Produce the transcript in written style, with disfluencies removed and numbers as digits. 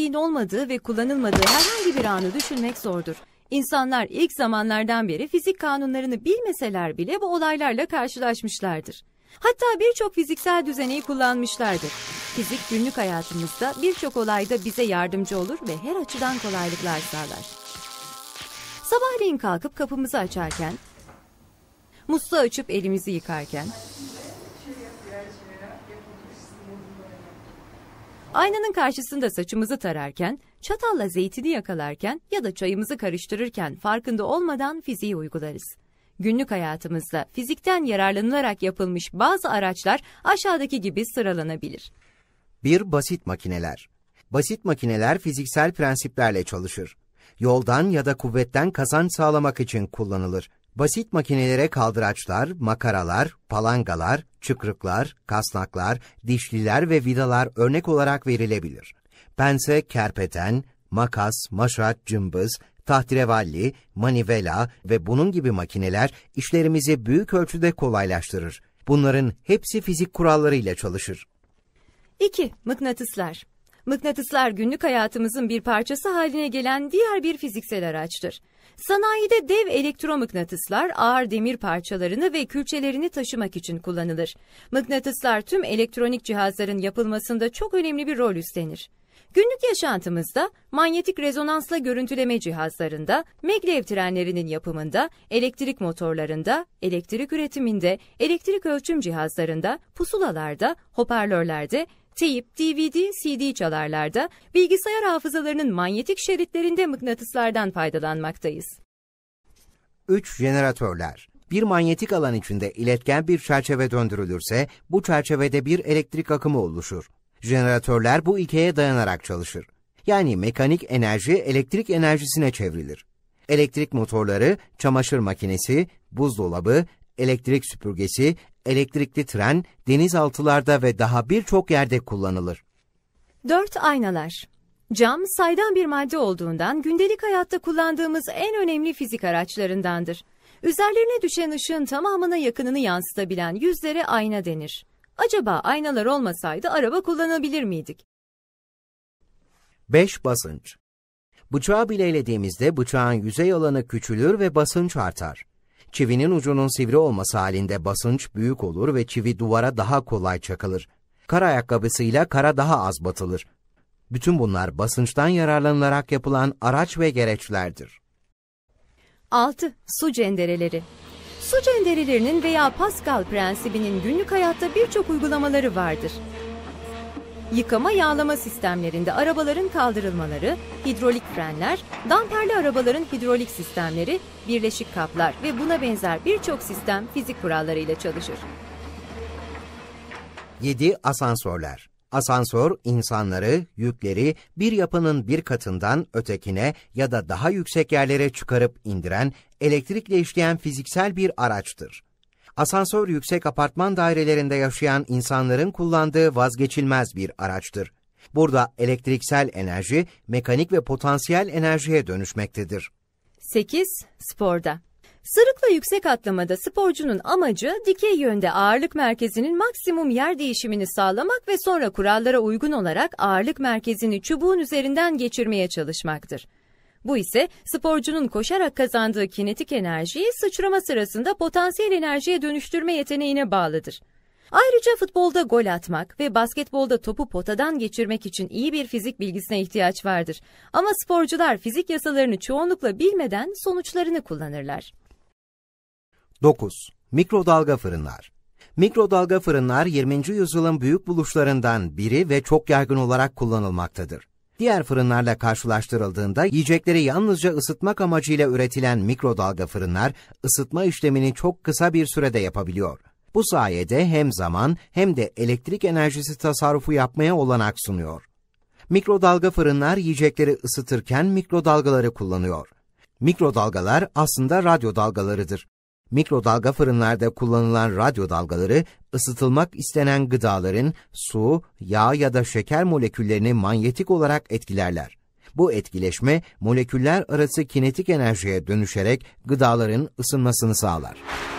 fiziğin olmadığı ve kullanılmadığı herhangi bir anı düşünmek zordur. İnsanlar ilk zamanlardan beri fizik kanunlarını bilmeseler bile bu olaylarla karşılaşmışlardır. Hatta birçok fiziksel düzeneyi kullanmışlardır. Fizik günlük hayatımızda birçok olayda bize yardımcı olur ve her açıdan kolaylıklar sağlar. Sabahleyin kalkıp kapımızı açarken, musluğu açıp elimizi yıkarken, aynanın karşısında saçımızı tararken, çatalla zeytini yakalarken ya da çayımızı karıştırırken farkında olmadan fiziği uygularız. Günlük hayatımızda fizikten yararlanılarak yapılmış bazı araçlar aşağıdaki gibi sıralanabilir. 1. Basit makineler. Basit makineler fiziksel prensiplerle çalışır. Yoldan ya da kuvvetten kazanç sağlamak için kullanılır. Basit makinelere kaldıraçlar, makaralar, palangalar, çıkrıklar, kasnaklar, dişliler ve vidalar örnek olarak verilebilir. Pense, kerpeten, makas, maşat, cımbız, tahterevalli, manivela ve bunun gibi makineler işlerimizi büyük ölçüde kolaylaştırır. Bunların hepsi fizik kurallarıyla çalışır. 2. Mıknatıslar. Mıknatıslar günlük hayatımızın bir parçası haline gelen diğer bir fiziksel araçtır. Sanayide dev elektromıknatıslar ağır demir parçalarını ve külçelerini taşımak için kullanılır. Mıknatıslar tüm elektronik cihazların yapılmasında çok önemli bir rol üstlenir. Günlük yaşantımızda manyetik rezonansla görüntüleme cihazlarında, maglev trenlerinin yapımında, elektrik motorlarında, elektrik üretiminde, elektrik ölçüm cihazlarında, pusulalarda, hoparlörlerde, teyip, DVD, CD çalarlarda, bilgisayar hafızalarının manyetik şeritlerinde mıknatıslardan faydalanmaktayız. 3. Jeneratörler. Bir manyetik alan içinde iletken bir çerçeve döndürülürse, bu çerçevede bir elektrik akımı oluşur. Jeneratörler bu ilkeye dayanarak çalışır. Yani mekanik enerji elektrik enerjisine çevrilir. Elektrik motorları, çamaşır makinesi, buzdolabı, elektrik süpürgesi, elektrikli tren, denizaltılarda ve daha birçok yerde kullanılır. 4. Aynalar. Cam, saydam bir madde olduğundan gündelik hayatta kullandığımız en önemli fizik araçlarındandır. Üzerlerine düşen ışığın tamamına yakınını yansıtabilen yüzlere ayna denir. Acaba aynalar olmasaydı araba kullanabilir miydik? 5. Basınç. Bıçağı bileylediğimizde bıçağın yüzey alanı küçülür ve basınç artar. Çivinin ucunun sivri olması halinde basınç büyük olur ve çivi duvara daha kolay çakılır. Kar ayakkabısıyla kara daha az batılır. Bütün bunlar basınçtan yararlanılarak yapılan araç ve gereçlerdir. 6. Su cendereleri. Su cenderelerinin veya Pascal prensibinin günlük hayatta birçok uygulamaları vardır. Yıkama yağlama sistemlerinde arabaların kaldırılmaları, hidrolik frenler, damperli arabaların hidrolik sistemleri, birleşik kaplar ve buna benzer birçok sistem fizik kurallarıyla çalışır. 7. Asansörler. Asansör, insanları, yükleri bir yapının bir katından ötekine ya da daha yüksek yerlere çıkarıp indiren, elektrikle işleyen fiziksel bir araçtır. Asansör, yüksek apartman dairelerinde yaşayan insanların kullandığı vazgeçilmez bir araçtır. Burada elektriksel enerji, mekanik ve potansiyel enerjiye dönüşmektedir. 8. Sporda. Sırıkla yüksek atlamada sporcunun amacı dikey yönde ağırlık merkezinin maksimum yer değişimini sağlamak ve sonra kurallara uygun olarak ağırlık merkezini çubuğun üzerinden geçirmeye çalışmaktır. Bu ise sporcunun koşarak kazandığı kinetik enerjiyi sıçrama sırasında potansiyel enerjiye dönüştürme yeteneğine bağlıdır. Ayrıca futbolda gol atmak ve basketbolda topu potadan geçirmek için iyi bir fizik bilgisine ihtiyaç vardır. Ama sporcular fizik yasalarını çoğunlukla bilmeden sonuçlarını kullanırlar. 9. Mikrodalga fırınlar. Mikrodalga fırınlar 20. yüzyılın büyük buluşlarından biri ve çok yaygın olarak kullanılmaktadır. Diğer fırınlarla karşılaştırıldığında yiyecekleri yalnızca ısıtmak amacıyla üretilen mikrodalga fırınlar ısıtma işlemini çok kısa bir sürede yapabiliyor. Bu sayede hem zaman hem de elektrik enerjisi tasarrufu yapmaya olanak sunuyor. Mikrodalga fırınlar yiyecekleri ısıtırken mikrodalgaları kullanıyor. Mikrodalgalar aslında radyo dalgalarıdır. Mikrodalga fırınlarda kullanılan radyo dalgaları, ısıtılmak istenen gıdaların su, yağ ya da şeker moleküllerini manyetik olarak etkilerler. Bu etkileşme, moleküller arası kinetik enerjiye dönüşerek gıdaların ısınmasını sağlar.